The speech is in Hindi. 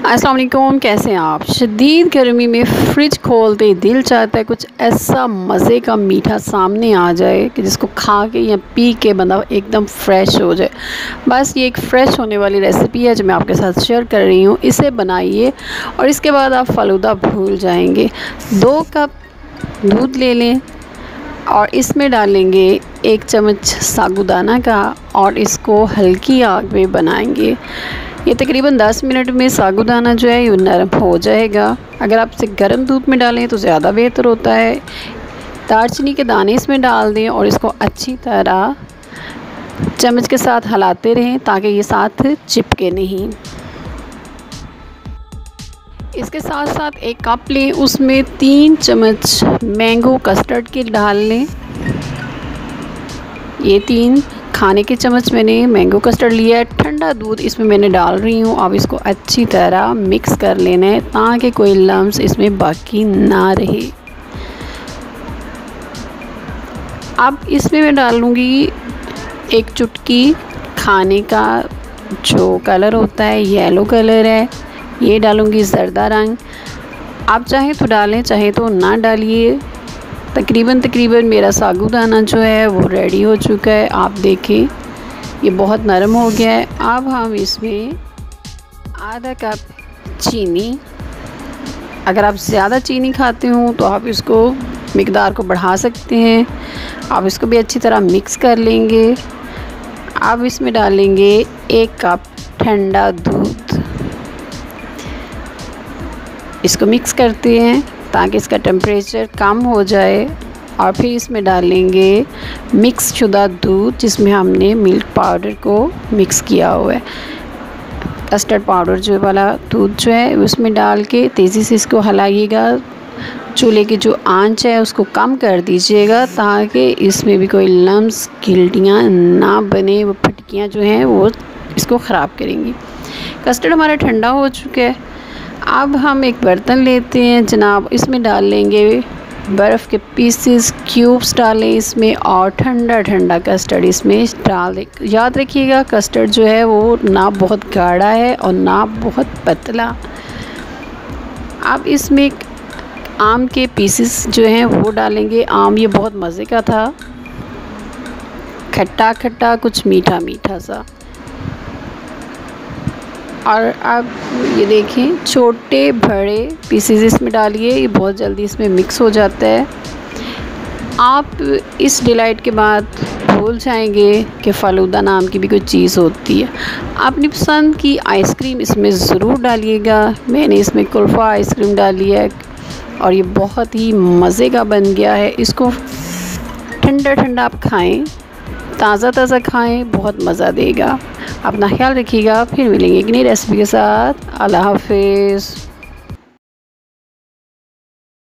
अस्सलाम वालेकुम, कैसे हैं आप। शदीद गर्मी में फ्रिज खोलते ही दिल चाहता है कुछ ऐसा मज़े का मीठा सामने आ जाए कि जिसको खा के या पी के बंदा एकदम फ्रेश हो जाए। बस ये एक फ़्रेश होने वाली रेसिपी है जो मैं आपके साथ शेयर कर रही हूँ। इसे बनाइए और इसके बाद आप फ़लूदा भूल जाएंगे। 2 कप दूध ले लें और इसमें डालेंगे 1 चम्मच साबूदाना का और इसको हल्की आग में बनाएंगे। ये तकरीबन 10 मिनट में साबूदाना जो है ये नरम हो जाएगा। अगर आप इसे गर्म दूध में डालें तो ज़्यादा बेहतर होता है। दालचीनी के दाने इसमें डाल दें और इसको अच्छी तरह चम्मच के साथ हिलाते रहें ताकि ये साथ चिपके नहीं। इसके साथ साथ 1 कप लें, उसमें 3 चम्मच मैंगो कस्टर्ड के डाल लें। ये 3 खाने के चम्मच मैंने मैंगो कस्टर्ड लिया है। ठंडा दूध इसमें मैंने डाल रही हूँ। अब इसको अच्छी तरह मिक्स कर लेना है ताकि कोई लम्स इसमें बाकी ना रहे। अब इसमें मैं डालूँगी 1 चुटकी खाने का जो कलर होता है, येलो कलर है, ये डालूँगी ज़र्दा रंग। आप चाहें तो डालें, चाहे तो ना डालिए। तकरीबन मेरा साबूदाना जो है वो रेडी हो चुका है। आप देखें ये बहुत नरम हो गया है। अब हम इसमें आधा कप चीनी, अगर आप ज़्यादा चीनी खाते हो तो आप इसको मिकदार को बढ़ा सकते हैं। आप इसको भी अच्छी तरह मिक्स कर लेंगे। अब इसमें डालेंगे 1 कप ठंडा दूध। इसको मिक्स करते हैं ताकि इसका टेम्परेचर कम हो जाए और फिर इसमें डालेंगे मिक्स शुदा दूध जिसमें हमने मिल्क पाउडर को मिक्स किया हुआ है। कस्टर्ड पाउडर जो वाला दूध जो है उसमें डाल के तेज़ी से इसको हिलाइएगा। चूल्हे की जो आंच है उसको कम कर दीजिएगा ताकि इसमें भी कोई लम्स गिल्टियाँ ना बने। वो फटकियाँ जो हैं वो इसको ख़राब करेंगी। कस्टर्ड हमारा ठंडा हो चुका है। अब हम एक बर्तन लेते हैं जनाब, इसमें डाल लेंगे बर्फ़ के पीसेस, क्यूब्स डालें इसमें और ठंडा ठंडा कस्टर्ड इसमें डाल दें। याद रखिएगा कस्टर्ड जो है वो ना बहुत गाढ़ा है और ना बहुत पतला। अब इसमें आम के पीसेस जो हैं वो डालेंगे। आम ये बहुत मज़े का था, खट्टा खट्टा कुछ मीठा मीठा सा। और अब ये देखें छोटे बड़े पीसेस इसमें डालिए, ये बहुत जल्दी इसमें मिक्स हो जाता है। आप इस डिलाइट के बाद भूल जाएंगे कि फ़लूदा नाम की भी कोई चीज़ होती है। अपनी पसंद की आइसक्रीम इसमें ज़रूर डालिएगा। मैंने इसमें कुल्फ़ा आइसक्रीम डाली है और ये बहुत ही मज़े का बन गया है। इसको ठंडा ठंडा आप खाएं, ताज़ा ताज़ा खाएं, बहुत मज़ा देगा। अपना ख्याल रखिएगा। फिर मिलेंगे एक नई रेसिपी के साथ। अल्लाह हाफ़िज़।